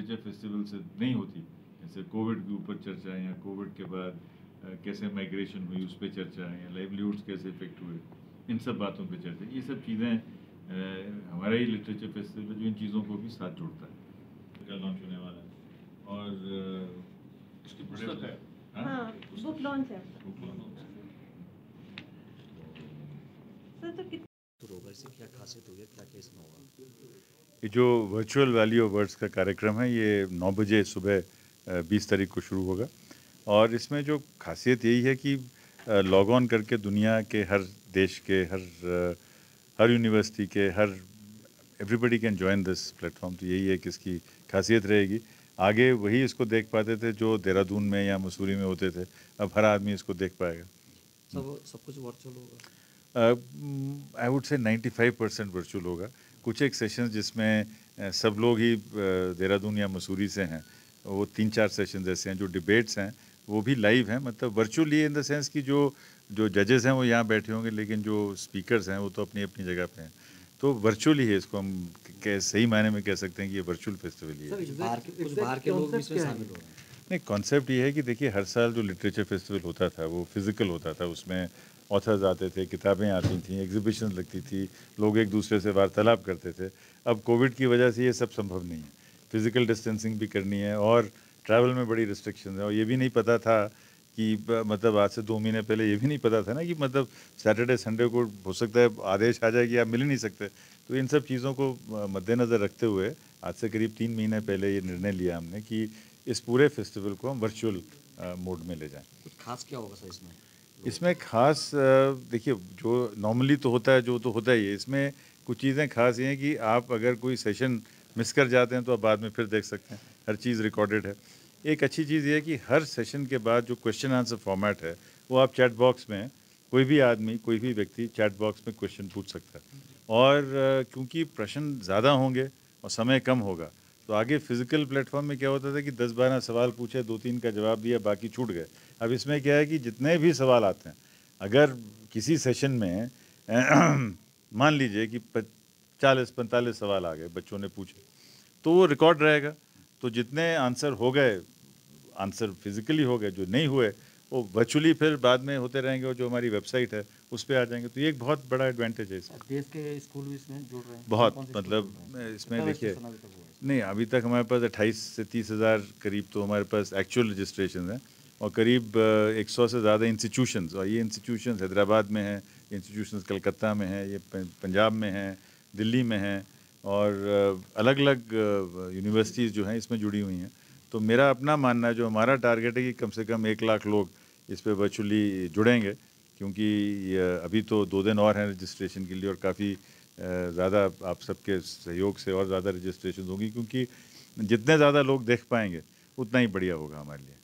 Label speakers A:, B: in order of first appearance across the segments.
A: Literature festival से नहीं होती, जैसे कोविड के ऊपर चर्चा या कोविड के बाद कैसे माइग्रेशन हुई उस पर चर्चा या लाइवलीहुड्स कैसे इफेक्ट हुए, इन सब बातों पे चर्चा, ये सब चीज़ें हमारा ही लिटरेचर फेस्टिवल जो इन चीज़ों को भी साथ जोड़ता है। कल लॉन्च होने वाला है और इसकी पुस्तक है, हाँ
B: बुक लॉन्च है सर। तो
C: होगा इससे क्या खासियत होगी, क्या क्या इसमें होगा?
A: ये जो वर्चुअल वैली ऑफ वर्ड्स का कार्यक्रम है ये 9 बजे सुबह 20 तारीख को शुरू होगा और इसमें जो खासियत यही है कि लॉग ऑन करके दुनिया के हर देश के हर यूनिवर्सिटी के everybody can join this platform. तो यही है कि इसकी खासियत रहेगी। आगे वही इसको देख पाते थे जो देहरादून में या मसूरी में होते थे, अब हर आदमी इसको देख पाएगा।
C: सब कुछ वर्चुअल होगा?
A: आई वुड से 95% वर्चुअल होगा। कुछ एक सेशंस जिसमें सब लोग ही देहरादून या मसूरी से हैं, वो 3-4 सेशन ऐसे हैं। जो डिबेट्स हैं वो भी लाइव हैं, मतलब वर्चुअली इन द सेंस कि जो जजेस हैं वो यहाँ बैठे होंगे, लेकिन जो स्पीकर्स हैं वो तो अपनी अपनी जगह पे हैं। तो वर्चुअली है, इसको हम सही मायने में कह सकते हैं कि ये वर्चुअल फेस्टिवल ही है।
C: कुछ बाहर के लोग भी इसमें शामिल हो रहे हैं?
A: नहीं, कॉन्सेप्ट ये है कि देखिए हर साल जो लिटरेचर फेस्टिवल होता था वो फिज़िकल होता था, उसमें ऑथर्स आते थे, किताबें आती थी, एग्जीबिशन लगती थी, लोग एक दूसरे से वार्तालाप करते थे। अब कोविड की वजह से ये सब संभव नहीं है। फिज़िकल डिस्टेंसिंग भी करनी है और ट्रैवल में बड़ी रिस्ट्रिक्शन है। और ये भी नहीं पता था कि मतलब आज से 2 महीने पहले ये भी नहीं पता था ना कि मतलब सैटरडे संडे को हो सकता है आदेश आ जाए कि आप मिल ही नहीं सकते। तो इन सब चीज़ों को मद्देनज़र रखते हुए आज से करीब 3 महीने पहले ये निर्णय लिया हमने कि इस पूरे फेस्टिवल को हम वर्चुअल मोड में ले जाएं।
C: कुछ खास क्या होगा सर इसमें?
A: इसमें खास देखिए जो नॉर्मली तो होता है, जो तो होता ही है, इसमें कुछ चीज़ें खास ये हैं कि आप अगर कोई सेशन मिस कर जाते हैं तो आप बाद में फिर देख सकते हैं। हर चीज़ रिकॉर्डेड है। एक अच्छी चीज़ ये है कि हर सेशन के बाद जो क्वेश्चन आंसर फॉर्मेट है वो आप चैट बॉक्स में, कोई भी आदमी, कोई भी व्यक्ति चैट बॉक्स में क्वेश्चन पूछ सकता है। और क्योंकि प्रश्न ज़्यादा होंगे और समय कम होगा, तो आगे फिजिकल प्लेटफॉर्म में क्या होता था कि 10-12 सवाल पूछे, 2-3 का जवाब दिया, बाकी छूट गए। अब इसमें क्या है कि जितने भी सवाल आते हैं, अगर किसी सेशन में मान लीजिए कि 40-45 सवाल आ गए, बच्चों ने पूछे, तो वो रिकॉर्ड रहेगा। तो जितने आंसर हो गए, आंसर फिजिकली हो गए, जो नहीं हुए वो वर्चुअली फिर बाद में होते रहेंगे और जो हमारी वेबसाइट है उस पर आ जाएंगे। तो ये एक बहुत बड़ा एडवांटेज है इसका।
C: देश के स्कूल भी इसमें जुड़ रहे हैं?
A: बहुत,
C: कौन-कौन से
A: मतलब
C: स्कूल जुड़ रहे हैं?
A: इसमें
C: कितना
A: देखिए,
C: रजिस्ट्रेशन अभी तक हुआ है?
A: नहीं अभी तक हमारे पास 28 से 30 हज़ार करीब तो हमारे पास एक्चुअल रजिस्ट्रेशन है और करीब 100 से ज़्यादा इंस्टीट्यूशंस, और ये इंस्टीट्यूशंस हैदराबाद में हैं, इंस्टीट्यूशंस कलकत्ता में हैं, ये पंजाब में हैं, दिल्ली में हैं और अलग अलग यूनिवर्सिटीज़ जो हैं इसमें जुड़ी हुई हैं। तो मेरा अपना मानना है, जो हमारा टारगेट है कि कम से कम 1 लाख लोग इस पर वर्चुअली जुड़ेंगे, क्योंकि अभी तो 2 दिन और हैं रजिस्ट्रेशन के लिए और काफ़ी ज़्यादा आप सबके सहयोग से और ज़्यादा रजिस्ट्रेशन होगी, क्योंकि जितने ज़्यादा लोग देख पाएंगे उतना ही बढ़िया होगा हमारे लिए।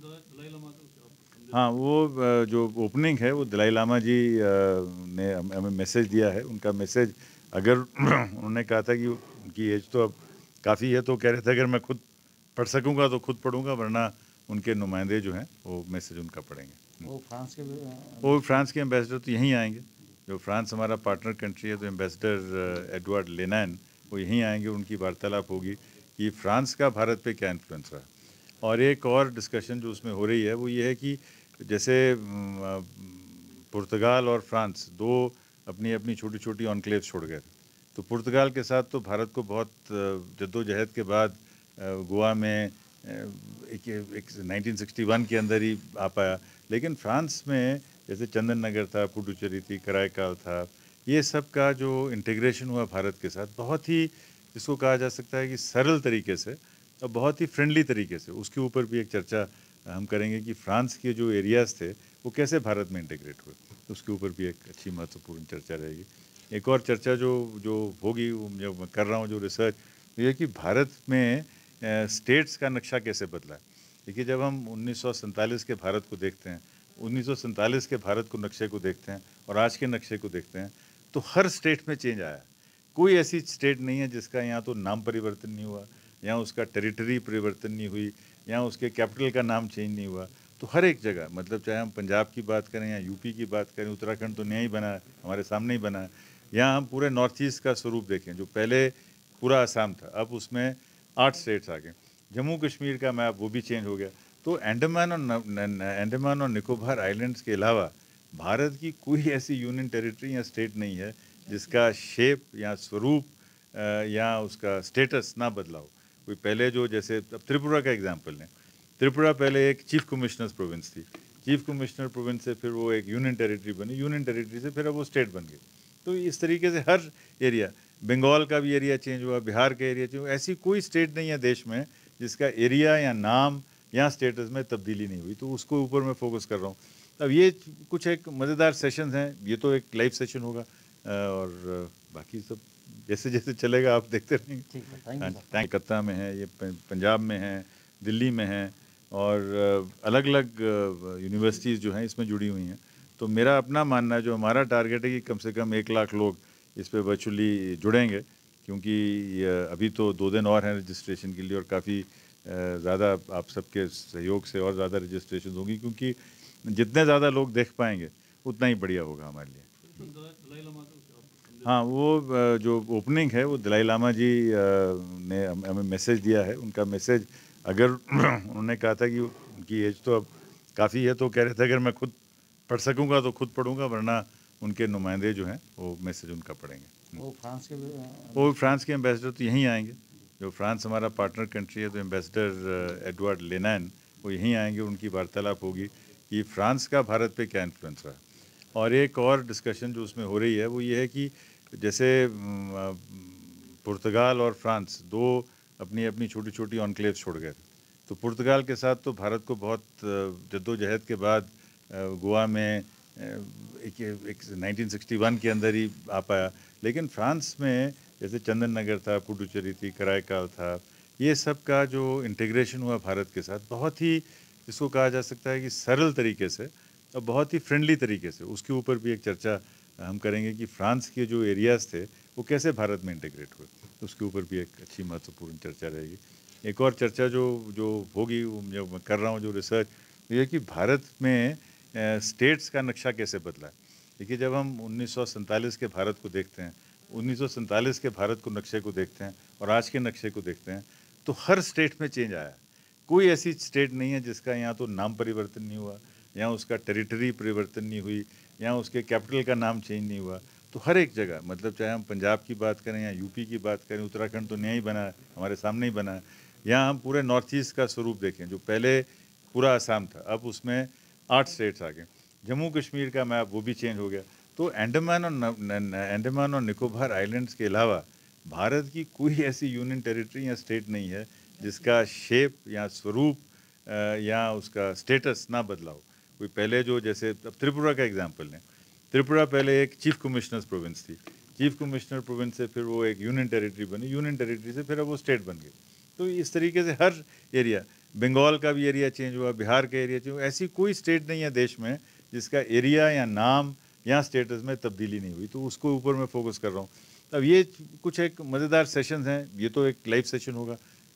A: हाँ, वो जो ओपनिंग है वो दलाई लामा जी ने हमें मैसेज दिया है। उनका मैसेज अगर उन्होंने कहा था कि उनकी एज तो अब काफ़ी है, तो कह रहे थे अगर मैं खुद पढ़ सकूँगा तो खुद पढ़ूँगा, वरना उनके नुमाइंदे जो हैं वो मैसेज उनका पढ़ेंगे।
C: वो फ्रांस के
A: वो फ्रांस के एम्बेसडर तो यहीं आएंगे, जो फ्रांस हमारा पार्टनर कंट्री है, तो एम्बेसडर एडवर्ड लेनैन वो यहीं आएंगे, उनकी वार्तालाप होगी कि फ्रांस का भारत पे क्या इन्फ्लुएंस रहा। और एक और डिस्कशन जो उसमें हो रही है वो ये है कि जैसे पुर्तगाल और फ्रांस दो अपनी अपनी छोटी छोटी ऑनक्लेव छोड़ गए थे, तो पुर्तगाल के साथ तो भारत को बहुत जद्दोजहद के बाद गोवा में एक 1961 के अंदर ही आ पाया। लेकिन फ्रांस में जैसे चंदन नगर था, पुडुचेरी थी, कराईकाल था, ये सब का जो इंटीग्रेशन हुआ भारत के साथ बहुत ही, जिसको कहा जा सकता है कि सरल तरीके से और बहुत ही फ्रेंडली तरीके से, उसके ऊपर भी एक चर्चा हम करेंगे कि फ्रांस के जो एरियाज़ थे वो कैसे भारत में इंटीग्रेट हुए, तो उसके ऊपर भी एक अच्छी महत्वपूर्ण चर्चा रहेगी। एक और चर्चा जो होगी, जो मैं कर रहा हूँ जो रिसर्च, ये है कि भारत में स्टेट्स का नक्शा कैसे बदला है। देखिए, जब हम 1947 के भारत को देखते हैं, 1947 के भारत को नक्शे को देखते हैं और आज के नक्शे को देखते हैं, तो हर स्टेट में चेंज आया है। कोई ऐसी स्टेट नहीं है जिसका यहाँ तो नाम परिवर्तन नहीं हुआ, यहाँ उसका टेरिटरी परिवर्तन नहीं हुई, यहाँ उसके कैपिटल का नाम चेंज नहीं हुआ। तो हर एक जगह, मतलब चाहे हम पंजाब की बात करें या यूपी की बात करें, उत्तराखंड तो नया ही बना है, हमारे सामने ही बना है। यहाँ हम पूरे नॉर्थ ईस्ट का स्वरूप देखें, जो पहले पूरा आसाम था, अब उसमें 8 स्टेट्स आ गए। जम्मू कश्मीर का मैप वो भी चेंज हो गया। तो अंडमान और निकोबार आइलैंड्स के अलावा भारत की कोई ऐसी यूनियन टेरिटरी या स्टेट नहीं है जिसका शेप या स्वरूप या उसका स्टेटस ना बदला हो। कोई पहले जो, जैसे अब त्रिपुरा का एग्जांपल लें, त्रिपुरा पहले एक चीफ कमिश्नर्स प्रोविंस थी, चीफ कमिश्नर प्रोविंस से फिर वो एक यूनियन टेरिटरी बनी, यूनियन टेरिटरी से फिर अब वो स्टेट बन गई। तो इस तरीके से हर एरिया, बंगाल का भी एरिया चेंज हुआ, बिहार का एरिया चेंज हुआ, ऐसी कोई स्टेट नहीं है देश में जिसका एरिया या नाम या स्टेटस में तब्दीली नहीं हुई। तो उसको ऊपर मैं फोकस कर रहा हूँ। अब ये कुछ एक मज़ेदार सेशंस हैं, ये तो एक लाइव सेशन होगा और बाकी सब जैसे जैसे चलेगा आप देखते रहेंगे।
C: ठीक है, थैंक
A: हाँ,
C: यू सर।
A: कलकत्ता में है, ये पंजाब में है, दिल्ली में है और अलग अलग यूनिवर्सिटीज़ जो हैं इसमें जुड़ी हुई हैं। तो मेरा अपना मानना है, जो हमारा टारगेट है कि कम से कम 1 लाख लोग इस पे वर्चुअली जुड़ेंगे, क्योंकि अभी तो 2 दिन और हैं रजिस्ट्रेशन के लिए और काफ़ी ज़्यादा आप सबके सहयोग से और ज़्यादा रजिस्ट्रेशन होगी, क्योंकि जितने ज़्यादा लोग देख पाएंगे उतना ही बढ़िया होगा हमारे लिए। हाँ, वो जो ओपनिंग है वो दलाई लामा जी ने हमें मैसेज दिया है। उनका मैसेज अगर उन्होंने कहा था कि उनकी एज तो अब काफ़ी है, तो कह रहे थे अगर मैं खुद पढ़ सकूँगा तो खुद पढ़ूँगा, वरना उनके नुमाइंदे जो हैं वो मैसेज उनका पढ़ेंगे।
C: वो
A: फ्रांस के एम्बेसडर तो यहीं आएंगे, जो फ्रांस हमारा पार्टनर कंट्री है, तो एम्बेसडर एडवर्ड लेनैन वो यहीं आएंगे, उनकी वार्तालाप होगी कि फ्रांस का भारत पे क्या इन्फ्लुएंस रहा। और एक और डिस्कशन जो उसमें हो रही है वो ये है कि जैसे पुर्तगाल और फ्रांस दो अपनी अपनी छोटी छोटी ऑनक्लेव छोड़ गए, तो पुर्तगाल के साथ तो भारत को बहुत जद्दोजहद के बाद गोवा में एक 1961 के अंदर ही आ पाया। लेकिन फ्रांस में जैसे चंदन नगर था, पुडुचेरी थी, कराईकाल था, ये सब का जो इंटीग्रेशन हुआ भारत के साथ, बहुत ही इसको कहा जा सकता है कि सरल तरीके से और बहुत ही फ्रेंडली तरीके से, उसके ऊपर भी एक चर्चा हम करेंगे कि फ्रांस के जो एरियाज़ थे वो कैसे भारत में इंटीग्रेट हुए, उसके ऊपर भी एक अच्छी महत्वपूर्ण चर्चा रहेगी। एक और चर्चा जो जो होगी, जो मैं कर रहा हूँ जो रिसर्च, ये है कि भारत में स्टेट्स का नक्शा कैसे बदला है। देखिए, जब हम 1947 के भारत को देखते हैं, 1947 के भारत को नक्शे को देखते हैं और आज के नक्शे को देखते हैं, तो हर स्टेट में चेंज आया है। कोई ऐसी स्टेट नहीं है जिसका यहाँ तो नाम परिवर्तन नहीं हुआ, यहाँ उसका टेरिटरी परिवर्तन नहीं हुई, यहाँ उसके कैपिटल का नाम चेंज नहीं हुआ। तो हर एक जगह, मतलब चाहे हम पंजाब की बात करें या यूपी की बात करें, उत्तराखंड तो नया ही बना है, हमारे सामने ही बना है। यहाँ हम पूरे नॉर्थ ईस्ट का स्वरूप देखें, जो पहले पूरा आसाम था, अब उसमें 8 स्टेट्स आ गए। जम्मू कश्मीर का मैप वो भी चेंज हो गया। तो अंडमान और निकोबार आइलैंड्स के अलावा भारत की कोई ऐसी यूनियन टेरिटरी या स्टेट नहीं है जिसका शेप या स्वरूप या उसका स्टेटस ना बदला हो। कोई पहले जो, जैसे अब त्रिपुरा का एग्जांपल लें, त्रिपुरा पहले एक चीफ कमिश्नर्स प्रोविंस थी, चीफ कमिश्नर प्रोविंस से फिर वो एक यूनियन टेरिटरी बनी, यूनियन टेरिटरी से फिर अब वो स्टेट बन गई। तो इस तरीके से हर एरिया, बंगाल का भी एरिया चेंज हुआ, बिहार का एरिया चेंज हुआ, ऐसी कोई स्टेट नहीं है देश में जिसका एरिया या नाम या स्टेटस में तब्दीली नहीं हुई। तो उसको ऊपर मैं फोकस कर रहा हूँ। अब ये कुछ एक मज़ेदार सेशंस हैं, ये तो एक लाइव सेशन होगा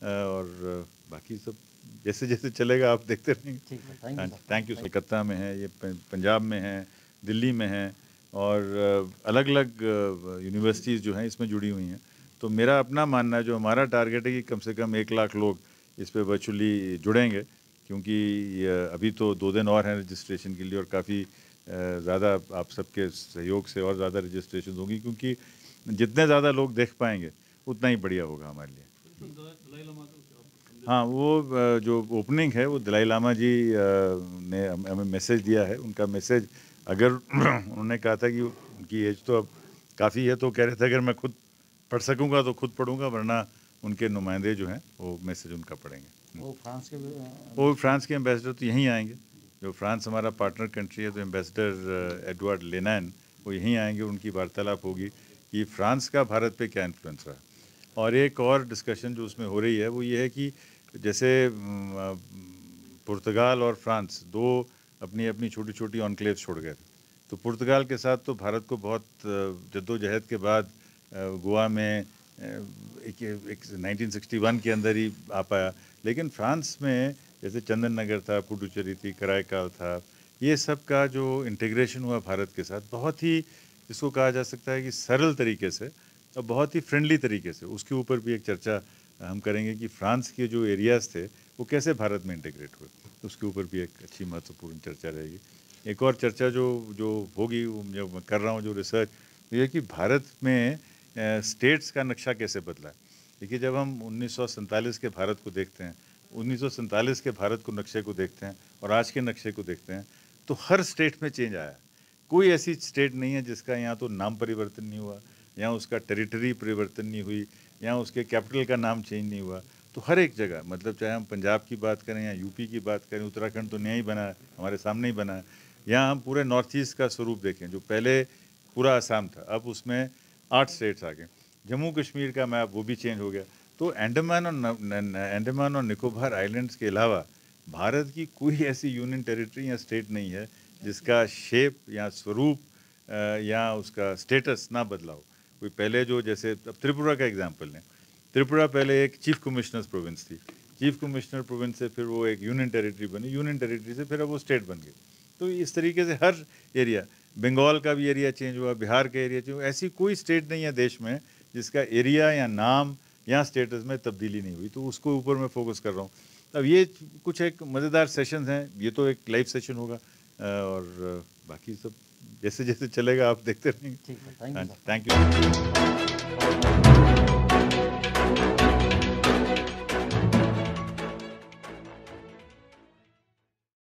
A: और बाकी सब जैसे जैसे चलेगा आप देखते रहेंगे।
C: ठीक है, thank you sir.
A: Thank you. Calcutta में है, ये पंजाब में है, दिल्ली में है और अलग अलग यूनिवर्सिटीज़ जो हैं इसमें जुड़ी हुई हैं। तो मेरा अपना मानना है, जो हमारा टारगेट है कि कम से कम 1 लाख लोग इस पे वर्चुअली जुड़ेंगे, क्योंकि अभी तो 2 दिन और हैं रजिस्ट्रेशन के लिए और काफ़ी ज़्यादा आप सबके सहयोग से और ज़्यादा रजिस्ट्रेशन होगी, क्योंकि जितने ज़्यादा लोग देख पाएंगे उतना ही बढ़िया होगा हमारे लिए। हाँ, वो जो ओपनिंग है वो दलाई लामा जी ने हमें मैसेज दिया है। उनका मैसेज अगर उन्होंने कहा था कि उनकी एज तो अब काफ़ी है, तो कह रहे थे अगर मैं खुद पढ़ सकूँगा तो खुद पढ़ूँगा, वरना उनके नुमाइंदे जो हैं वो मैसेज उनका पढ़ेंगे।
C: वो
A: फ्रांस के एम्बेसडर तो यहीं आएंगे, जो फ्रांस हमारा पार्टनर कंट्री है, तो एम्बेसडर एडवर्ड लेनैन वो यहीं आएंगे, उनकी वार्तालाप होगी कि फ्रांस का भारत पे क्या इन्फ्लुएंस रहा। और एक और डिस्कशन जो उसमें हो रही है वो ये है कि जैसे पुर्तगाल और फ्रांस दो अपनी अपनी छोटी छोटी ऑनक्लेव छोड़ गए, तो पुर्तगाल के साथ तो भारत को बहुत जद्दोजहद के बाद गोवा में एक 1961 के अंदर ही आ पाया। लेकिन फ्रांस में जैसे चंदन नगर था, पुडुचेरी थी, कराईकाल था, ये सब का जो इंटीग्रेशन हुआ भारत के साथ, बहुत ही इसको कहा जा सकता है कि सरल तरीके से और बहुत ही फ्रेंडली तरीके से, उसके ऊपर भी एक चर्चा हम करेंगे कि फ्रांस के जो एरियाज़ थे वो कैसे भारत में इंटीग्रेट हुए, तो उसके ऊपर भी एक अच्छी महत्वपूर्ण चर्चा रहेगी। एक और चर्चा जो होगी, जो मैं कर रहा हूँ जो रिसर्च, ये है कि भारत में स्टेट्स का नक्शा कैसे बदला है। देखिए, जब हम 1947 के भारत को देखते हैं, 1947 के भारत को नक्शे को देखते हैं और आज के नक्शे को देखते हैं, तो हर स्टेट में चेंज आया है। कोई ऐसी स्टेट नहीं है जिसका यहाँ तो नाम परिवर्तन नहीं हुआ, यहाँ उसका टेरिटरी परिवर्तन नहीं हुई, यहाँ उसके कैपिटल का नाम चेंज नहीं हुआ। तो हर एक जगह, मतलब चाहे हम पंजाब की बात करें या यूपी की बात करें, उत्तराखंड तो नया ही बना है, हमारे सामने ही बना है। यहाँ हम पूरे नॉर्थ ईस्ट का स्वरूप देखें, जो पहले पूरा आसाम था, अब उसमें 8 स्टेट्स आ गए। जम्मू कश्मीर का मैप वो भी चेंज हो गया। तो अंडमान और निकोबार आइलैंड्स के अलावा भारत की कोई ऐसी यूनियन टेरिटरी या स्टेट नहीं है जिसका शेप या स्वरूप या उसका स्टेटस ना बदला हो। कोई पहले जो, जैसे अब त्रिपुरा का एग्जांपल लें, त्रिपुरा पहले एक चीफ कमिश्नर्स प्रोविंस थी, चीफ कमिश्नर प्रोविंस से फिर वो एक यूनियन टेरिटरी बनी, यूनियन टेरिटरी से फिर अब वो स्टेट बन गई। तो इस तरीके से हर एरिया, बंगाल का भी एरिया चेंज हुआ, बिहार का एरिया चेंज हुआ। ऐसी कोई स्टेट नहीं है देश में जिसका एरिया या नाम या स्टेटस में तब्दीली नहीं हुई। तो उसको ऊपर मैं फोकस कर रहा हूँ। अब ये कुछ एक मज़ेदार सेशंस हैं, ये तो एक लाइव सेशन होगा और बाकी सब जैसे जैसे चलेगा आप देखते रहेंगे।
C: ठीक है, थैंक यू।
A: Thank you.